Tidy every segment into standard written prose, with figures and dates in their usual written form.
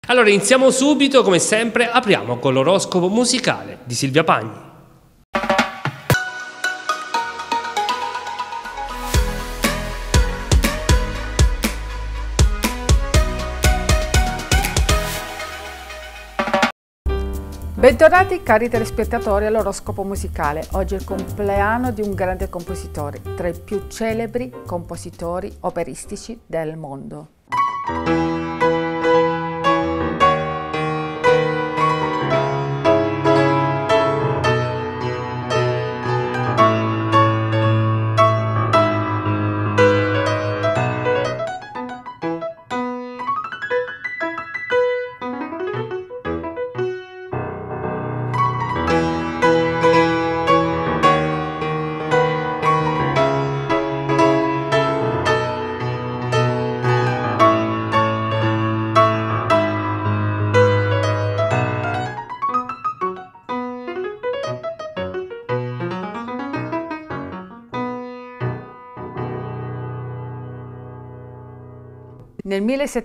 Allora iniziamo subito, come sempre, apriamo con l'oroscopo musicale di Silvia Pagni. Bentornati cari telespettatori all'oroscopo musicale. Oggi è il compleanno di un grande compositore, tra i più celebri compositori operistici del mondo. Nel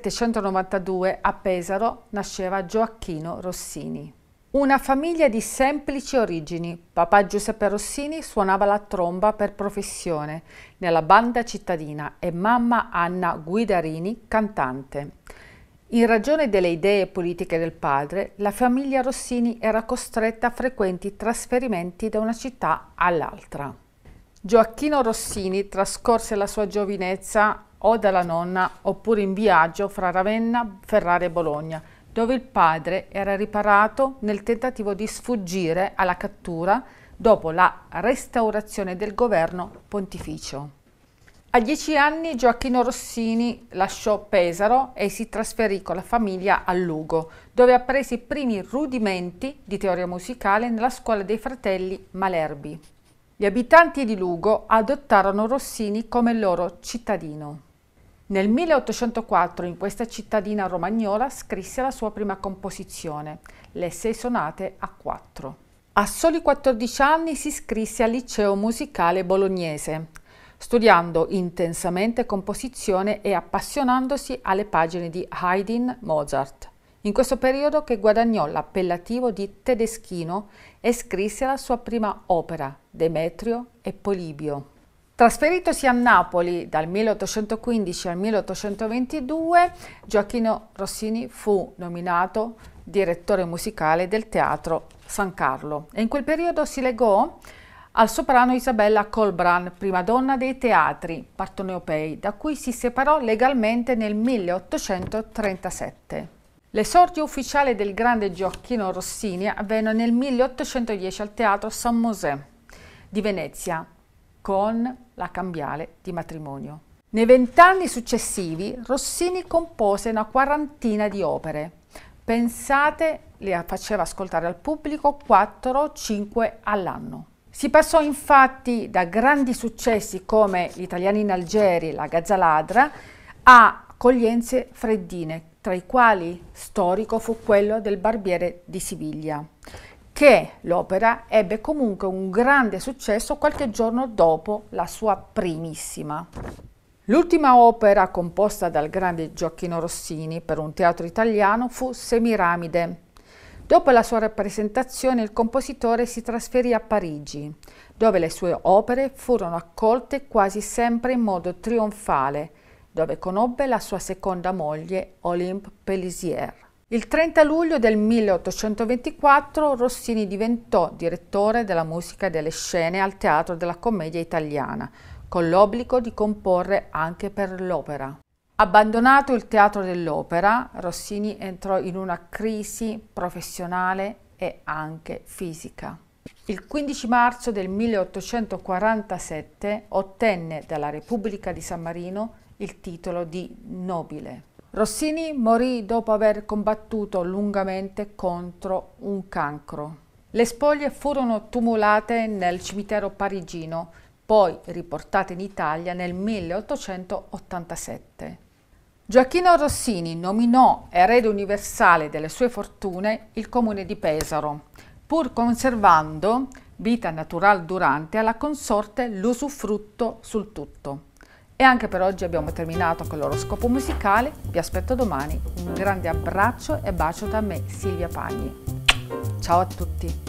1792 a Pesaro nasceva Gioacchino Rossini. Una famiglia di semplici origini. Papà Giuseppe Rossini suonava la tromba per professione nella banda cittadina e mamma Anna Guidarini cantante. In ragione delle idee politiche del padre, la famiglia Rossini era costretta a frequenti trasferimenti da una città all'altra. Gioacchino Rossini trascorse la sua giovinezza o dalla nonna oppure in viaggio fra Ravenna, Ferrara e Bologna, dove il padre era riparato nel tentativo di sfuggire alla cattura dopo la restaurazione del governo pontificio. A 10 anni Gioacchino Rossini lasciò Pesaro e si trasferì con la famiglia a Lugo, dove apprese i primi rudimenti di teoria musicale nella scuola dei fratelli Malerbi. Gli abitanti di Lugo adottarono Rossini come loro cittadino. Nel 1804 in questa cittadina romagnola scrisse la sua prima composizione, Le 6 sonate a 4. A soli 14 anni si iscrisse al liceo musicale bolognese, studiando intensamente composizione e appassionandosi alle pagine di Haydn, Mozart. In questo periodo che guadagnò l'appellativo di tedeschino e scrisse la sua prima opera, Demetrio e Polibio. Trasferitosi a Napoli dal 1815 al 1822, Gioacchino Rossini fu nominato direttore musicale del Teatro San Carlo e in quel periodo si legò al soprano Isabella Colbran, prima donna dei teatri partenopei, da cui si separò legalmente nel 1837. L'esordio ufficiale del grande Gioacchino Rossini avvenne nel 1810 al Teatro San Mosè di Venezia, con la cambiale di matrimonio. Nei 20 anni successivi Rossini compose una quarantina di opere. Pensate, le faceva ascoltare al pubblico 4 o 5 all'anno. Si passò infatti da grandi successi come Gli italiani in Algeri, La Gazzaladra, a accoglienze freddine, tra i quali storico fu quello del Barbiere di Siviglia, che l'opera ebbe comunque un grande successo qualche giorno dopo la sua primissima. L'ultima opera composta dal grande Gioacchino Rossini per un teatro italiano fu Semiramide. Dopo la sua rappresentazione il compositore si trasferì a Parigi, dove le sue opere furono accolte quasi sempre in modo trionfale, dove conobbe la sua seconda moglie Olympe Pélissier. Il 30 luglio del 1824 Rossini diventò direttore della musica e delle scene al Teatro della Commedia Italiana, con l'obbligo di comporre anche per l'opera. Abbandonato il teatro dell'opera, Rossini entrò in una crisi professionale e anche fisica. Il 15 marzo del 1847 ottenne dalla Repubblica di San Marino il titolo di nobile. Rossini morì dopo aver combattuto lungamente contro un cancro. Le spoglie furono tumulate nel cimitero parigino, poi riportate in Italia nel 1887. Gioacchino Rossini nominò erede universale delle sue fortune il comune di Pesaro, pur conservando, vita natural durante, alla consorte l'usufrutto sul tutto. E anche per oggi abbiamo terminato con l'oroscopo musicale. Vi aspetto domani. Un grande abbraccio e bacio da me, Silvia Pagni. Ciao a tutti!